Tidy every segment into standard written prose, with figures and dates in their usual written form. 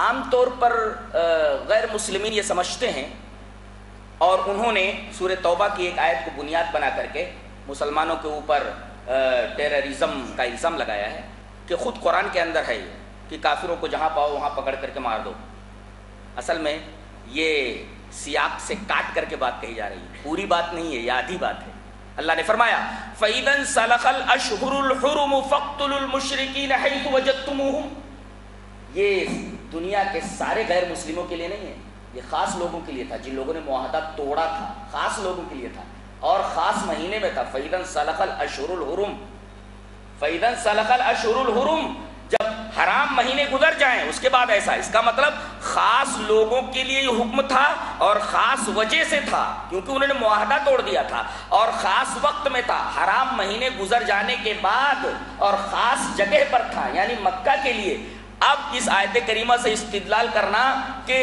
عام طور پر غیر مسلمین یہ سمجھتے ہیں اور انہوں نے سورہ توبہ کی ایک آیت کو بنیاد بنا کر کے مسلمانوں کے اوپر ٹیررزم کا الزام لگایا ہے کہ خود قرآن کے اندر ہے کہ کافروں کو جہاں پاؤ وہاں پکڑ کر کے مار دو۔ اصل میں یہ سیاق سے کاٹ کر کے بات کہی جا رہی ہے، پوری بات نہیں ہے، یہ آدھی بات ہے۔ اللہ نے فرمایا فَإِذَا انْسَلَخَ الْأَشْهُرُ الْحُرُمُ فَاقْتُلُوا الْمُشْرِكِينَ حَيْثُ وَجَدتُّمُوهُمْ۔ یہ دنیا کے سارے غیر مسلموں کے لیے نہیں ہے، یہ خاص لوگوں کے لیے تھا جن لوگوں نے معاہدہ توڑا تھا، خاص لوگوں کے لیے تھا اور خاص مہینے میں تھا۔ فَإِذَا انْسَلَخَ الْأَشْهُرُ الْحُرُمُ، فَإِذَا انْسَلَخَ الْأَشْهُرُ الْحُرُمُ، جب حرام مہینے گزر جائیں اس کے بعد ایسا، اس کا مطلب خاص لوگوں کے لیے یہ حکم تھا اور خاص وجہ سے تھا کیونکہ انہوں نے معاہدہ توڑ دیا تھا اور خاص وقت میں تھا، حرام مہینے گزر جانے کے بعد اور خاص جگہ پر تھا، یعنی مکہ کے لیے۔ اب اس آیت کریمہ سے استدلال کرنا کہ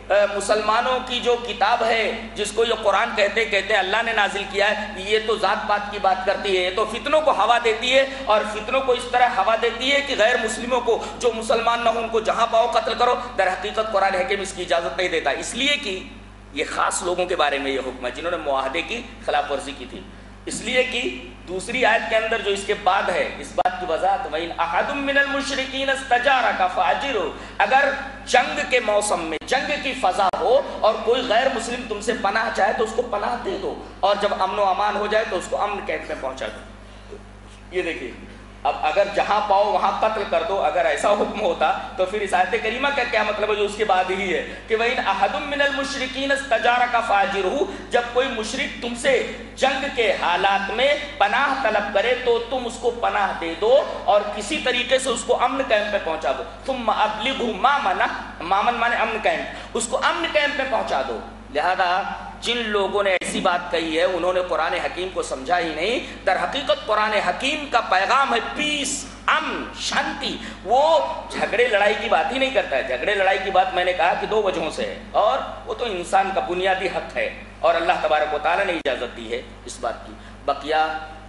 مسلمانوں کی جو کتاب ہے جس کو یہ قرآن کہتے ہیں اللہ نے نازل کیا ہے، یہ تو ذات پات کی بات کرتی ہے، یہ تو فتنوں کو ہوا دیتی ہے اور فتنوں کو اس طرح ہوا دیتی ہے کہ غیر مسلموں کو جو مسلمان نہ ہوں ان کو جہاں پاؤ قتل کرو۔ در حقیقت قرآن حکیم اس کی اجازت نہیں دیتا، اس لیے کہ یہ خاص لوگوں کے بارے میں یہ حکم ہے جنہوں نے معاہدے کی خلاف ورزی کی تھی، اس لیے کہ دوسری آیت کے اندر جو اس کے بعد ہے اس بات کی وضاحت وَإِنْ أَحَدٌ مِّنَ الْمُشْرِكِينَ اسْتَجَارَكَ فَأَجِرْهُ، اگر جنگ کے موسم میں جنگ کی فضا ہو اور کوئی غیر مسلم تم سے پناہ چاہے تو اس کو پناہ دے دو اور جب امن و امان ہو جائے تو اس کو امن قید میں پہنچا دو۔ یہ دیکھیے اب اگر جہاں پاؤ وہاں قتل کر دو، اگر ایسا حکم ہوتا تو پھر اس آیت کریمہ کا کیا مطلب ہے جو اس کے بعد ہی ہے کہ وَإِنْ أَحَدٌ مِّنَ الْمُشْرِكِينَ اسْتَجَارَكَ فَأَجِرْهُ، جب کوئی مشرک تم سے جنگ کے حالات میں پناہ طلب کرے تو تم اس کو پناہ دے دو اور کسی طریقے سے اس کو امن کیمپ میں پہنچا دو۔ ثُمَّ أَبْلِغْهُ مَأْمَنَ مانے امن کیمپ، اس کو امن کیمپ میں پہنچا دو۔ لہذا جن لوگوں نے ایسی بات کہی ہے انہوں نے قرآن حکیم کو سمجھا ہی نہیں۔ در حقیقت قرآن حکیم کا پیغام ہے پیس، امن، شانتی، وہ جھگڑے لڑائی کی بات ہی نہیں کرتا ہے۔ جھگڑے لڑائی کی بات میں نے کہا کہ دو وجہوں سے ہے اور وہ تو انسان کا بنیادی حق ہے اور اللہ تبارک و تعالیٰ نے اجازت دی ہے اس بات کی۔ بقیہ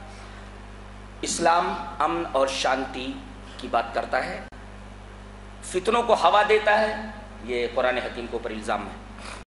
اسلام امن اور شانتی کی بات کرتا ہے، فتنوں کو ہوا دیتا ہے، یہ قرآن حکیم کے اوپر الزام ہے۔